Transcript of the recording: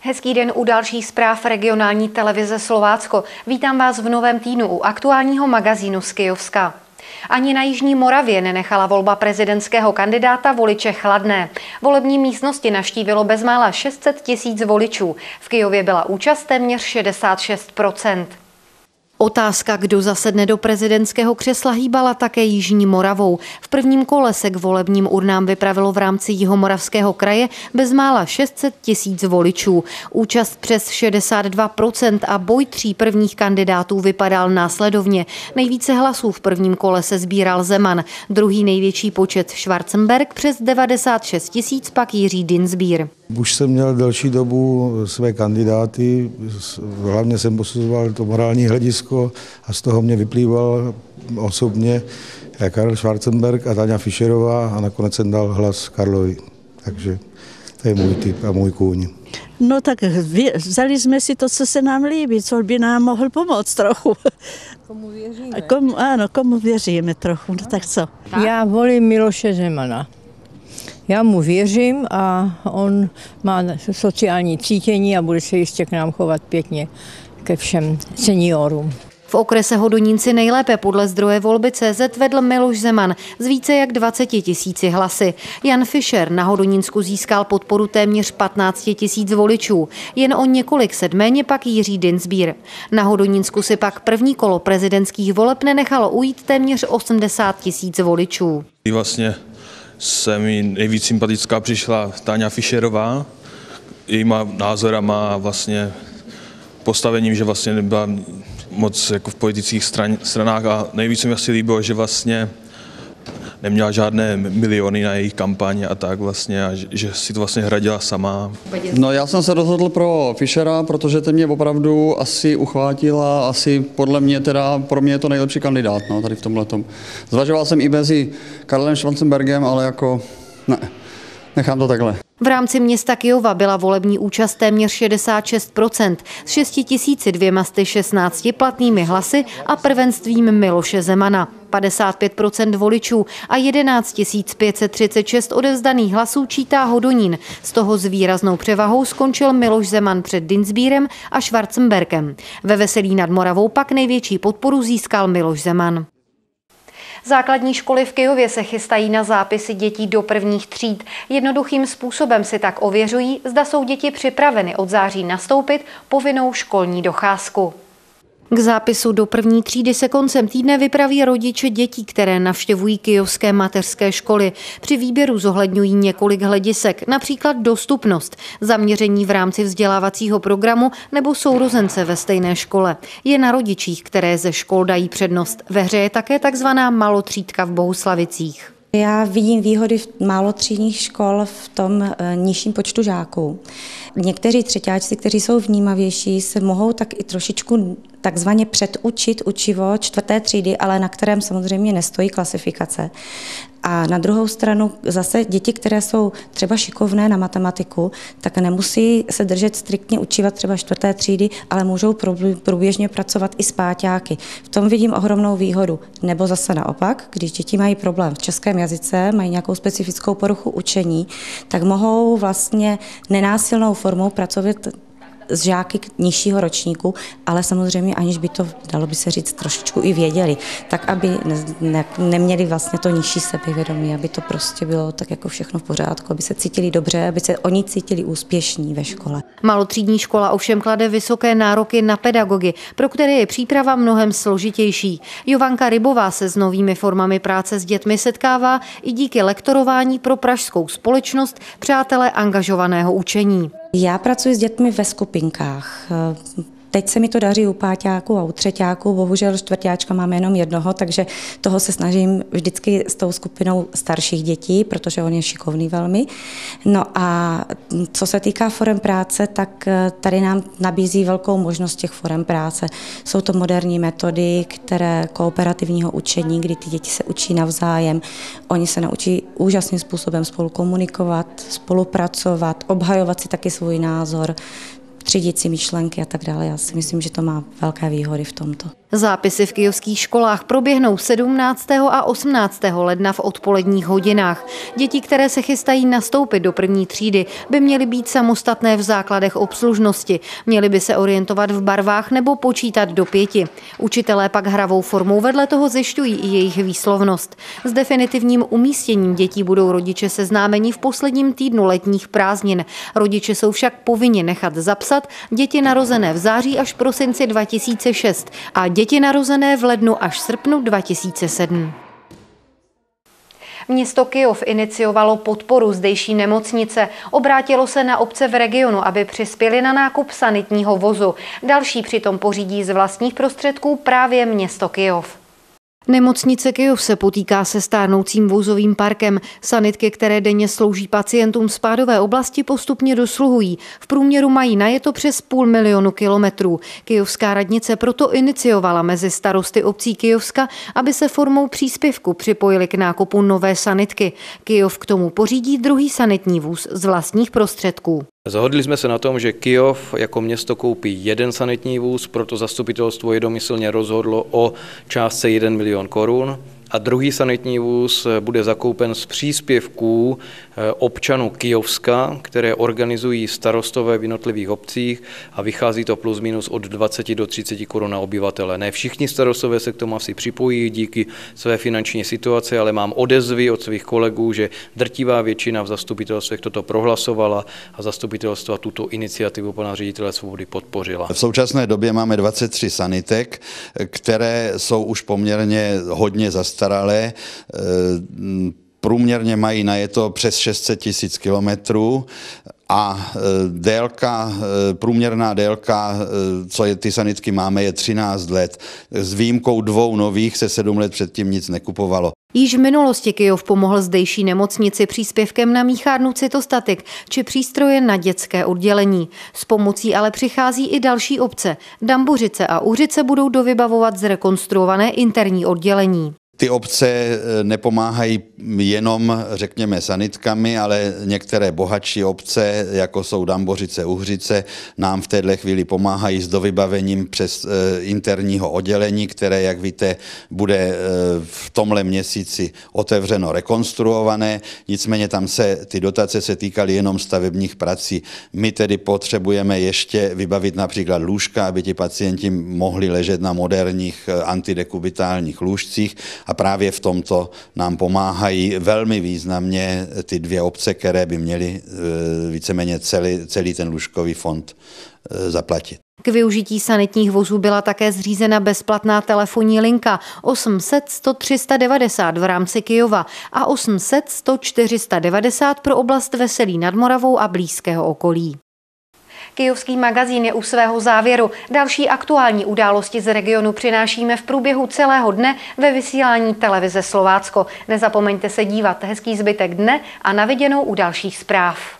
Hezký den u dalších zpráv regionální televize Slovácko. Vítám vás v novém týdnu u aktuálního magazínu z Kyjovska. Ani na Jižní Moravě nenechala volba prezidentského kandidáta voliče chladné. Volební místnosti navštívilo bezmála 600 000 voličů. V Kyjově byla účast téměř 66%. Otázka, kdo zasedne do prezidentského křesla, hýbala také Jižní Moravou. V prvním kole se k volebním urnám vypravilo v rámci Jihomoravského kraje bezmála 600 000 voličů. Účast přes 62% a boj 3 prvních kandidátů vypadal následovně. Nejvíce hlasů v prvním kole se sbíral Zeman, druhý největší počet Schwarzenberg, přes 96 000 pak Jiří Dienstbier. Už jsem měl delší dobu své kandidáty, hlavně jsem posuzoval to morální hledisko a z toho mě vyplýval osobně Karel Schwarzenberg a Táňa Fischerová a nakonec jsem dal hlas Karlovi. Takže to je můj typ a můj kůň. No tak vzali jsme si to, co se nám líbí, co by nám mohl pomoct trochu. Komu věříme? Komu věříme trochu, no tak co? Já volím Miloše Zemana. Já mu věřím a on má sociální cítění a bude se jistě k nám chovat pěkně ke všem seniorům. V okrese Hodonínci nejlépe podle zdroje volby CZ vedl Miloš Zeman s více jak 20 000 hlasy. Jan Fischer na Hodonínsku získal podporu téměř 15 000 voličů. Jen o několik set méně pak Jiří Dienstbier. Na Hodonínsku si pak první kolo prezidentských voleb nenechalo ujít téměř 80 000 voličů. Vlastně se mi nejvíc sympatická přišla Táňa Fischerová, jejíma názorama a vlastně postavením, že vlastně nebyla moc jako v politických stranách a nejvíc mi asi líbilo, že vlastně neměla žádné miliony na jejich kampaň a tak vlastně a že si to vlastně hradila sama. No já jsem se rozhodl pro Fischera, protože ten mě opravdu asi uchvátila, asi podle mě teda, pro mě je to nejlepší kandidát, no, tady v tomhletom. Zvažoval jsem i mezi Karlem Schwarzenbergem, ale jako ne, nechám to takhle. V rámci města Kyjova byla volební účast téměř 66% s 6216 platnými hlasy a prvenstvím Miloše Zemana. 55% voličů a 11 536 odevzdaných hlasů čítá Hodonín. Z toho s výraznou převahou skončil Miloš Zeman před Dienstbierem a Schwarzenbergem. Ve Veselí nad Moravou pak největší podporu získal Miloš Zeman. Základní školy v Kyjově se chystají na zápisy dětí do prvních tříd. Jednoduchým způsobem si tak ověřují, zda jsou děti připraveny od září nastoupit povinnou školní docházku. K zápisu do první třídy se koncem týdne vypraví rodiče dětí, které navštěvují kyjovské mateřské školy. Při výběru zohledňují několik hledisek, například dostupnost, zaměření v rámci vzdělávacího programu nebo sourozence ve stejné škole. Je na rodičích, které ze škol dají přednost. Ve hře je také takzvaná malotřídka v Bohuslavicích. Já vidím výhody málotřídních škol v tom nižším počtu žáků. Někteří třeťáčci, kteří jsou vnímavější, se mohou tak i trošičku takzvaně předučit učivo 4. třídy, ale na kterém samozřejmě nestojí klasifikace. A na druhou stranu zase děti, které jsou třeba šikovné na matematiku, tak nemusí se držet striktně učivat třeba 4. třídy, ale můžou průběžně pracovat i s páťáky. V tom vidím ohromnou výhodu. Nebo zase naopak, když děti mají problém v českém jazyce, mají nějakou specifickou poruchu učení, tak mohou vlastně nenásilnou formou pracovat s žáky nižšího ročníku, ale samozřejmě aniž by to, dalo by se říct, trošičku i věděli, tak aby neměli vlastně to nižší sebevědomí, aby to prostě bylo tak jako všechno v pořádku, aby se cítili dobře, aby se oni cítili úspěšní ve škole. Malotřídní škola ovšem klade vysoké nároky na pedagogy, pro které je příprava mnohem složitější. Jovanka Rybová se s novými formami práce s dětmi setkává i díky lektorování pro pražskou společnost Přátelé angažovaného učení. Já pracuji s dětmi ve skupinkách. Teď se mi to daří u páťáků a u třeťáků, bohužel čtvrťáčka máme jenom jednoho, takže toho se snažím vždycky s tou skupinou starších dětí, protože on je šikovný velmi. No a co se týká forem práce, tak tady nám nabízí velkou možnost těch forem práce. Jsou to moderní metody, které kooperativního učení, kdy ty děti se učí navzájem. Oni se naučí úžasným způsobem spolu komunikovat, spolupracovat, obhajovat si taky svůj názor, třídit si myšlenky a tak dále. Já si myslím, že to má velké výhody v tomto. Zápisy v kyjevských školách proběhnou 17. a 18. ledna v odpoledních hodinách. Děti, které se chystají nastoupit do první třídy, by měly být samostatné v základech obslužnosti. Měly by se orientovat v barvách nebo počítat do 5. Učitelé pak hravou formou vedle toho zjišťují i jejich výslovnost. S definitivním umístěním dětí budou rodiče seznámeni v posledním týdnu letních prázdnin. Rodiče jsou však povinni nechat zapsat děti narozené v září až prosinci 2006 a děti narozené v lednu až srpnu 2007. Město Kyjov iniciovalo podporu zdejší nemocnice. Obrátilo se na obce v regionu, aby přispěli na nákup sanitního vozu. Další přitom pořídí z vlastních prostředků právě město Kyjov. Nemocnice Kyjov se potýká se stárnoucím vozovým parkem. Sanitky, které denně slouží pacientům z spádové oblasti, postupně dosluhují. V průměru mají najeto přes 500 000 kilometrů. Kyjovská radnice proto iniciovala mezi starosty obcí Kyjovska, aby se formou příspěvku připojili k nákupu nové sanitky. Kyjov k tomu pořídí druhý sanitní vůz z vlastních prostředků. Zahodli jsme se na tom, že Kyjov jako město koupí jeden sanitní vůz, proto zastupitelstvo jednomyslně rozhodlo o částce 1 milion korun. A druhý sanitní vůz bude zakoupen z příspěvků občanů Kyjovska, které organizují starostové v jednotlivých obcích a vychází to plus minus od 20 do 30 korun na obyvatele. Ne všichni starostové se k tomu asi připojí díky své finanční situaci, ale mám odezvy od svých kolegů, že drtivá většina v zastupitelstvech toto prohlasovala a zastupitelstva tuto iniciativu pana ředitele Svobody podpořila. V současné době máme 23 sanitek, které jsou už poměrně hodně zastaralé. Průměrně mají najeto přes 600 000 kilometrů a průměrná délka, co ty sanitky máme, je 13 let. S výjimkou 2 nových se 7 let předtím nic nekupovalo. Již v minulosti Kyjov pomohl zdejší nemocnici příspěvkem na míchárnu cytostatik či přístroje na dětské oddělení. S pomocí ale přichází i další obce. Dambořice a Uhřice budou dovybavovat zrekonstruované interní oddělení. Ty obce nepomáhají jenom, řekněme, sanitkami, ale některé bohatší obce, jako jsou Dambořice, Uhřice, nám v této chvíli pomáhají s dovybavením přes interního oddělení, které, jak víte, bude v tomhle měsíci otevřeno, rekonstruované. Nicméně tam ty dotace se týkaly jenom stavebních prací. My tedy potřebujeme ještě vybavit například lůžka, aby ti pacienti mohli ležet na moderních antidekubitálních lůžcích. A právě v tomto nám pomáhají velmi významně ty 2 obce, které by měly víceméně celý ten lůžkový fond zaplatit. K využití sanitních vozů byla také zřízena bezplatná telefonní linka 800 100 390 v rámci Kyjova a 800 100 490 pro oblast Veselí nad Moravou a blízkého okolí. Kyjovský magazín je u svého závěru. Další aktuální události z regionu přinášíme v průběhu celého dne ve vysílání televize Slovácko. Nezapomeňte se dívat. Hezký zbytek dne a na viděnou u dalších zpráv.